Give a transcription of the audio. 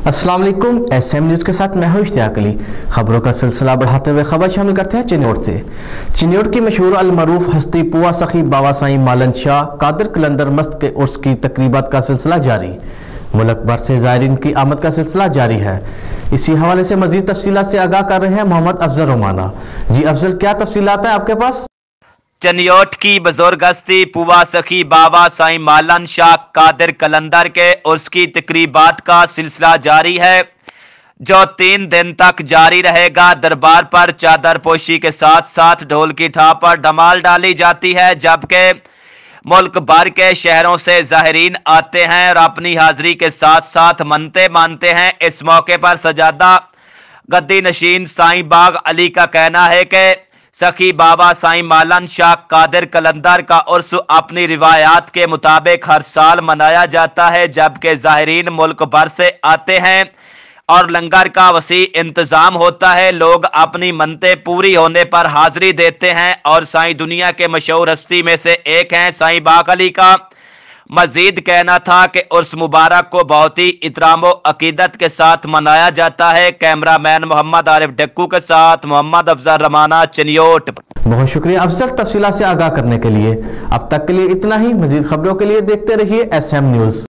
अस्सलाम वालेकुम। SM news के साथ मैं हूं इश्तियाक अली। खबरों का सिलसिला बढ़ाते हुए खबर शामिल करते हैं चिन्नौर से। चिन्नौर की मशहूर अलमरूफ हस्ती पुआ सखी बाबा साईं मालन शाह कादिर कलंदर मस्त के उर्स की तकरीबात का सिलसिला जारी। मुल्क भर से ज़ायरीन की आमद का सिलसिला जारी है। इसी हवाले से मज़ीद तफसीलात से आगाह कर रहे हैं मोहम्मद अफजल रोमाना। जी अफजल, क्या तफसीलात है आपके पास? चनियोट की बुजुर्ग हस्ती पुआ सखी बाबा साईं मालन शाह कादिर कलंदर के उर्स की तकरीबात का सिलसिला जारी है, जो 3 दिन तक जारी रहेगा। दरबार पर चादर पोशी के साथ साथ ढोल की थाप पर धमाल डाली जाती है, जबकि मुल्क भर के शहरों से ज़ाहिरीन आते हैं और अपनी हाजिरी के साथ साथ मनते मानते हैं। इस मौके पर सजादा गद्दी नशीन साईं बाग अली का कहना है कि सखी बाबा साईं मालन शाह कादिर कलंदर का उर्स अपनी रिवायात के मुताबिक हर साल मनाया जाता है, जबकि ज़ाहिरीन मुल्क भर से आते हैं और लंगर का वसी इंतज़ाम होता है। लोग अपनी मन्नतें पूरी होने पर हाजिरी देते हैं और साईं दुनिया के मशहूर हस्ती में से एक हैं साईं बाग अली का मजीद कहना था कि उर्स मुबारक को बहुत ही इतराम अकीदत के साथ मनाया जाता है। कैमरामैन मोहम्मद आरिफ डक्कू के साथ मोहम्मद अफजल रमाना, चिन्नौट। बहुत शुक्रिया अफजल तफसीलात से आगाह करने के लिए। अब तक के लिए इतना ही। मजीद खबरों के लिए देखते रहिए SM न्यूज़।